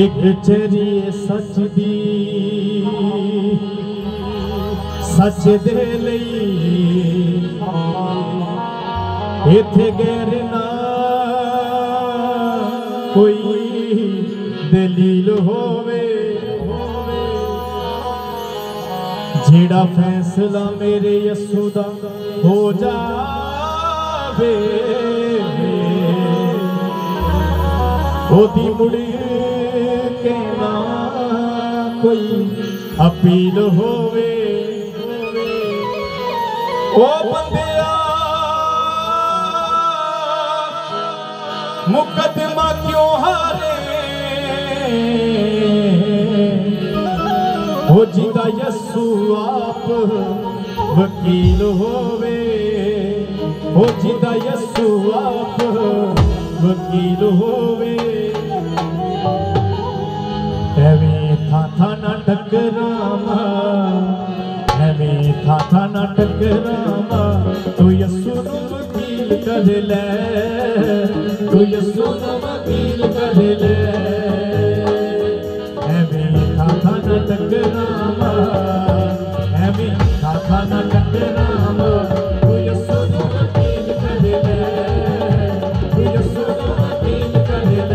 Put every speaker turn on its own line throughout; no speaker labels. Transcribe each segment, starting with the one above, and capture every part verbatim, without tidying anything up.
एक चरी सच दी सच दे लई इथे गैर ना कोई दलील होवे जेड़ा फैसला मेरे यसू दा हो जावे ओदी मुड़ी के ना कोई अपील होवे ओ बंदिया मुकदमा क्यों हारे हो जिदा यसू आप वकील होवे हो जिदा यसू आप वकील होवे एवें था था ना टकरावा एवें था था ना टकरावा तू यसू नू वकील कर ले तू यसू नू वकील कर ले एवें था था ना टकरावा एवें था था ना टकरावा तू यसू नू वकील कर ले तू यसू नू वकील कर ले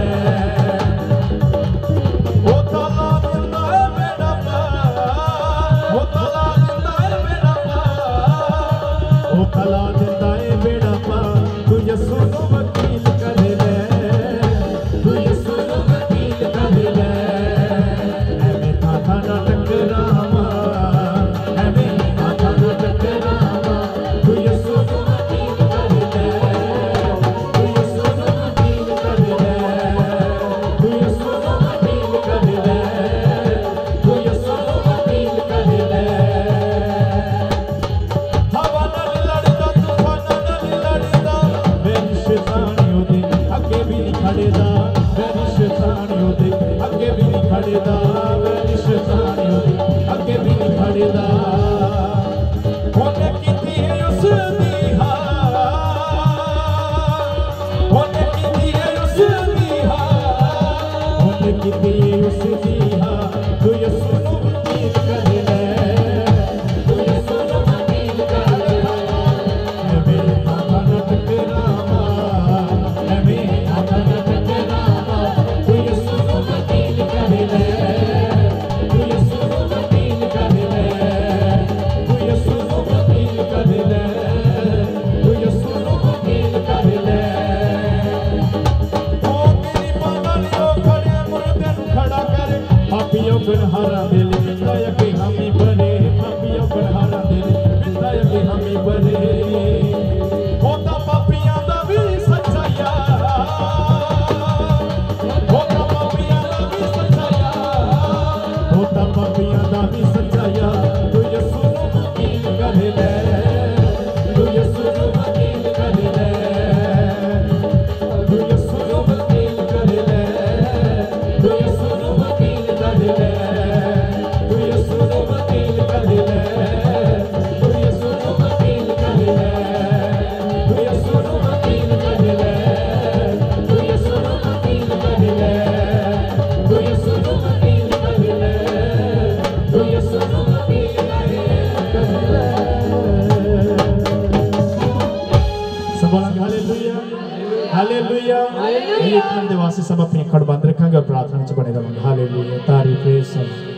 ओ ताला दिंदा है मेरा पार ओ ताला दिंदा है मेरा पार ओ ताला दिंदा है मेरा पार तू यसू नू वकील कर ले तू यसू नू वकील कर ले एवें था था ना टकरावा एवें था था ना टकरावा तू यसू नू वकील कर ले तू यसू नू वकील कर ले तू यसू नू वकील कर ले तू यसू नू वकील कर ले हवा नाल लड़दा तूफान नाल लड़दा मेरी शैतानियों दे अगे भी नहीं खड़ेदा मेरी शैतानियों दे अगे भी नहीं खड़ेदा मेरी शैतानियों दे अगे भी नहीं खड़ेदा होने कीती है उस दी हार होने कीती है उस दी हार होने कीती है उस दी हार तू यसू नू वकील कर ले तू यसू नू वकील कर ले एवें था था ना टकरावा एवें था था ना टकरावा तू यसू नू वकील कर ले तू यसू नू वकील कर ले तू यसू नू वकील कर ले तू यसू नू वकील कर ले ओ मेरी बानालियों खड़े मुर्दे नू खड़ा कर पापियों गुनहारा दिल बिंदा अगे हामी बने पापियों गुनहारा दिल बिंदा अगे हामी बने होता पापियां दा भी सच्चा यार होता पापियां दा भी सच्चा यार होता पापियां दा भी सच्चा यार तू यसू नू वकील कर ले तू यसू नू वकील कर ले तू यसू नू वकील कर ले तू यसू नू वकील कर ले तू यसू नू वकील कर ले तू यसू नू वकील कर ले तू यसू नू वकील कर ले तू यसू नू वकील कर ले तू यसू नू वकील कर ले तू यसू नू वकील कर ले सब बोलेंगे हालेलुया हालेलुया एक बंदे वास्ते सब अपनी अखड़ बंद रखेंगे और प्रार्थना च बने रहेंगे हालेलुया तारीफ है सब